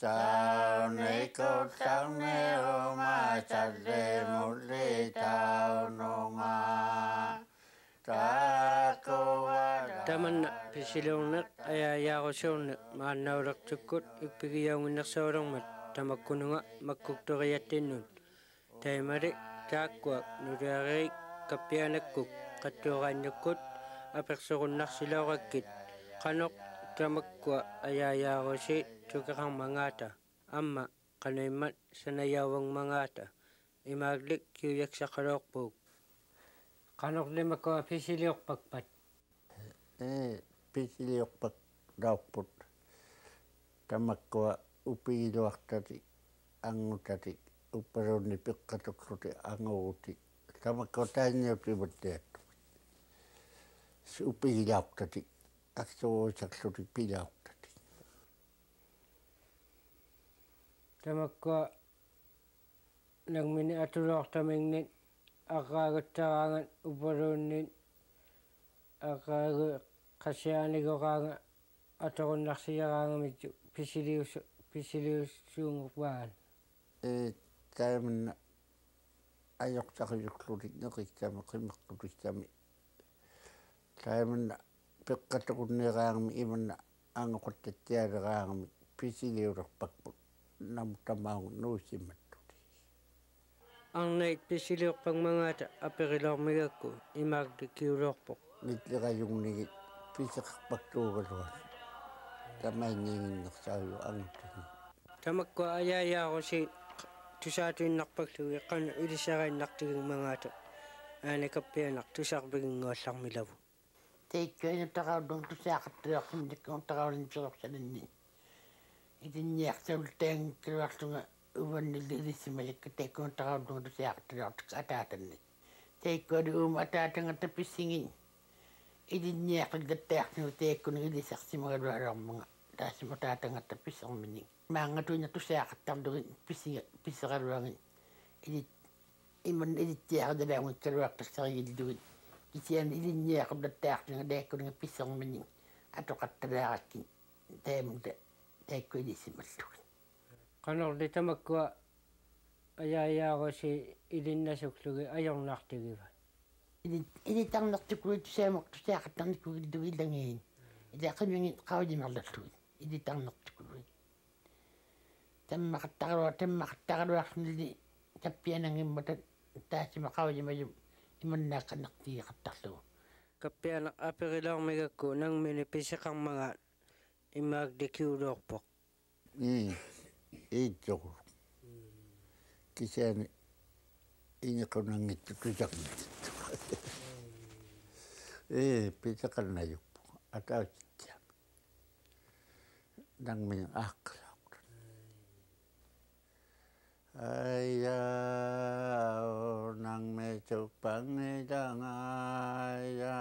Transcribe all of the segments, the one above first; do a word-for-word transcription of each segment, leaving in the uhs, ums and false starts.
Sao này có trắng nêu mà chặt lê một lê tao nô ngà ta cô wa taman pisilongnak ayayaaqosuurnak maannaulertukkut ippigiyaunginnersuulormat tamakkununga makkuktoriattinnun taimali taakkuak nuliarerik Kappianaqkuk Qattuurainnukut apersorunnarsilaurakkit qanoq tamakkua ayayaaqosi tukeqarmangaata amma qanaimmat sanayauangmangaata imaaglik kiuyaksaqaloorpuuk qanorlimakua pisiliorpakpat eh pisiliorpak raupput tamakkua upiiluartati angutati upperunni piqqatukluti anguuti tamakkua taanniutimattiattu upiilauttati aksuusakluti pilauttati tamakkua nangmini atulortamingni aqaaguttaraangan upaluunnin aqaagu qasiaanigoraanga atorunnarsiaraangamittu pisilius pisiliussuungurpaan e taimanna ajoqtaqiyuqlutik neqiktami qimeqqutistami taimanna peqqatuqunnieraangami imanna angoqattattialeraangami pisiliulerpakput namutamaangu nuusimmat arnait pisiliorpangmangaata aperilormigakku imaagli kiulorpoq nitlerajungnigit piseqarpaktuugaluan tamainniinginnersaayu anguttani tamakkua ayaayaarusi tusaatuinnarpaklugi qana ilisarainnartigingmangaata aani Kappianaq tusarpiginguallarmilavu teikkuinutaqaudung tusaaqattuaqsimnikkuuntaqaulin-siqorsalinni itinniarsultaangikkaluarlunga uvannillilissimajikka teikkuuntaqaudung tusaaqattuliortuk ataatanni teikkuali uuma ataatangata pissingin itinniaqilgattaarniu teikkunni ilisarsimagalualormunga taasimutaatangata pisserminning maangatuina tusaaqattarlugin pissiga pisseqaluangin ilit iman ilittiaqadalaangikkaluartassarigillugin kisian ilinniaqullattaartinga teikkunniga pisserminning atoqattalaaqakkin taamuta teikkuilissimallugin qanorli tamakkua ayaayaarusi ilinnasuklugi ajornaartigiva ili ilitarnertukkuit tusaamaq tusaaqattarnikkugilugi illangiin ilaqimingit qaulimerlalluit ilitarnertukkuit tammaqattaruar tammaqattaruarnilli Kappianangimmata taassima qaulimajum imannaaqannertigiqattarlugu Kappianaq aperilormigakku nangmini piseqarmangaat imaagli kiulorpoq i iittoqu kisiani iñiqunangittu tusaqmittu e piseqarnajuppu atautittiami nangmini aaqqalaaqta ayao nangme cupangidangaya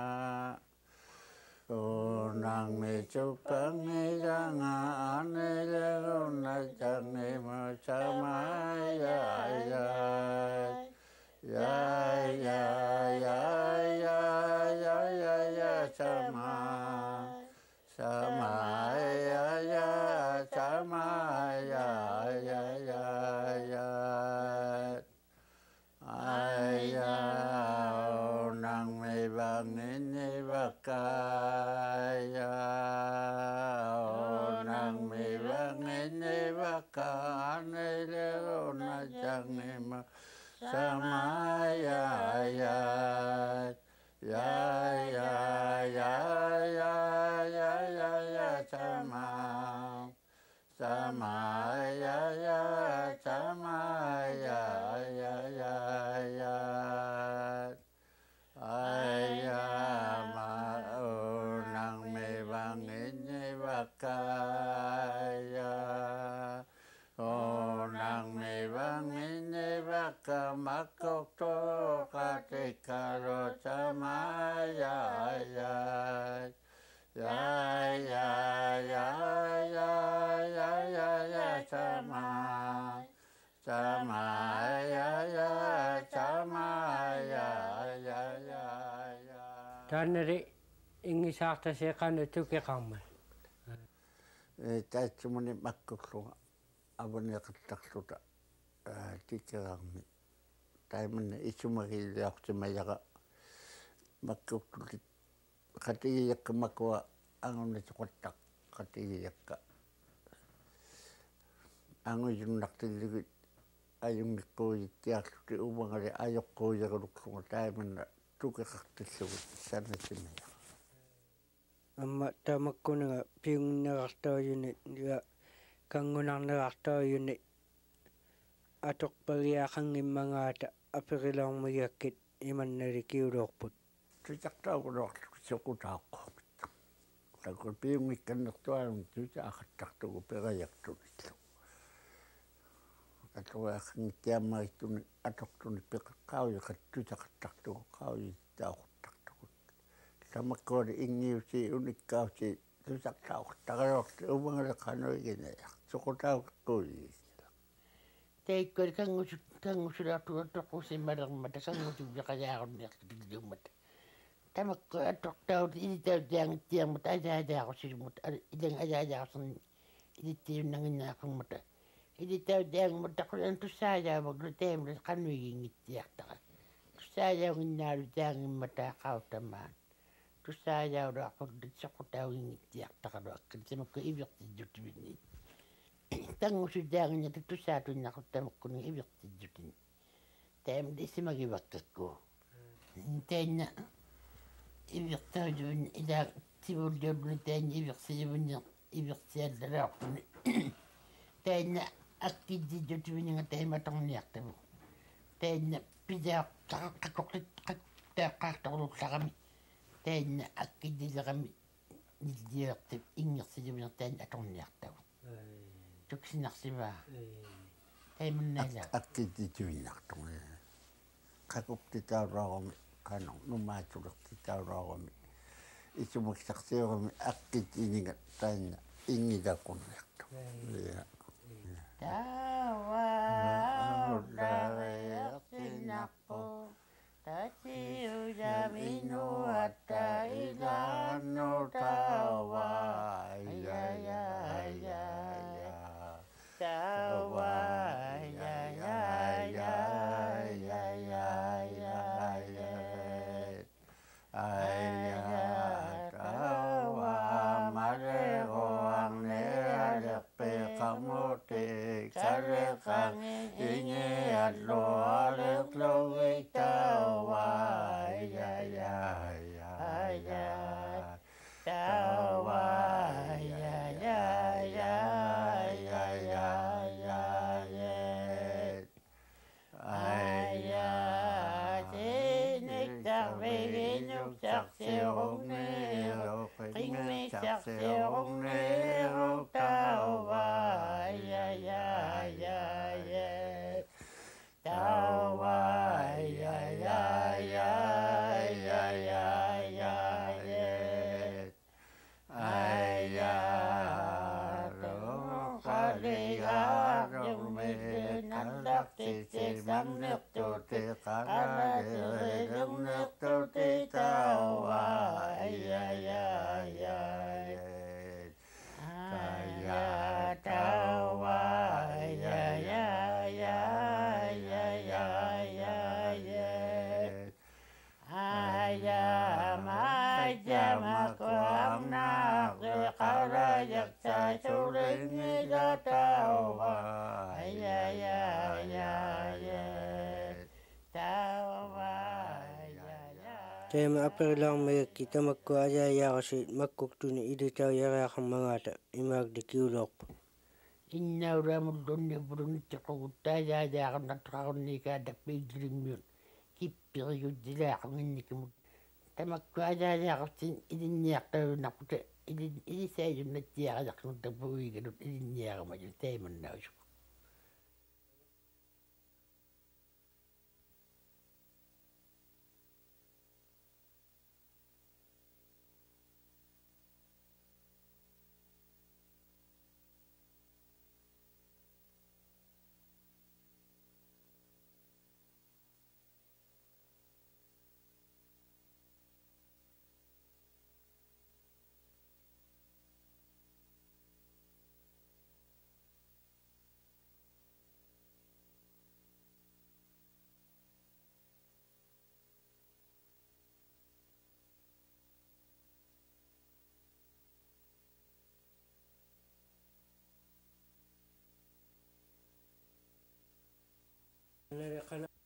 o nangme cupangidangane jange macamaya ya ya ya ya ya ya ya ya sama sama ya ya sama ya ya ya ya ayau nang me bangin ni bakaya nang me bangin ni bakane leona jange ma sama ya ya ya ya ya ya ya ya ya sama sama ya ya sama ya ya ya ya ayama nang me bangin ni bakaya o nang me bangin ni bakamakokto katikaro sama ya ya ya ya ya ya ya ya ya sama sama ya ya sama ya ya ya ya taanari ingisaartasiqanu tukiqarma taitsumuni makkukluga avaniaqattaqluta tikkerarmi taimanna issumagiliartimayaqa makkuktulit qatigiyaqqi makua angunatiqattaq qatigiyakka anguyunnartilligit ajungikkuuyittiarluti umangali ajoqquuyerilukluga taimanna tukeqartillugit sanatimayaqa amma tamakkunanga piungneraartaajuni ja kangunarnerartaajuni atoqpagiaqanngimmangaata aperilaarmigakkit imannali kiuluorput tutaqtaaguloorlu soqutaaqquumit takul piungikkannertualum tuta aqattartugu perajaqtulillu atuaqangittiammagittuni atortuni peqaqqauyiqat tutaqattartugu qauyittaaquttartugu tamakkuali ingiusi unikkausi tutaqtaaquttarioorti umangaleqanuiginaya soqutaaqquuyi teikkoi kangusut kangusulaartuga toqqusimmalermata kangusuvviqajaarunniartipillummata tamakko attortaut ilitautiangittiarmut ajaajaaqusilumut ilang ajaajaaqerni ilittiunnanginnaaqermata ilitautiangmut taqulan tussaajaamaglu teemlu qanuigingittiartaqa tussaajaunginnaalu taangimmataa qautamaan tussaajauluarpaglut soqutaugingittiartaqaluakkit tamakko ivirtijjutivinni tangusutaanginnata tussaatuinnaquttamukkunni ivirtijjutin taamli isimagivakkakku taanna ivirtaujuvin ila sivulliulluni taanni ivirsijuvunni ivirsiallalaarpuni taanna akkijjijjutivininga taimatorniartavu taanna pisaaqaqaqoqlit qaqqaaqtaaqtorlullaqami taanna akkijjileqami nilliaertip ingersijuviner taanna atorniartavu tuksinarsimaa taimannaala akkijjituinnartuga qakuqtitaulaarumi qanu numaatulertitaulaarumi isumaksarsiurumi akkijiniga taanna ingilakunniartu taawaallariartinarpu tasiujaminuatta ilannu taawaayayaya tawa ya ya ya ya ya ya ya aya tawa marego angne alepe kamote karekang inge allo aleklo tawa ya ya ya ya tawa ya ya ya Teema aperilaarmigakki tamakku ajaajaaqasi makkuktuni ilitaujariaqarmangaata imaagdi kiuluorpu innauraamullunnipulunittiquguttajaajaaqarnartaqarunniikaa tappiiggilimmiun kippiriguddilaaqarnginnikimut tamakku ajaajaaqartin ilinniaqtarunnarputa ilisaayunnattiaqajaqnut tapuigalut ilinniaqamaju taimannausu Nere kana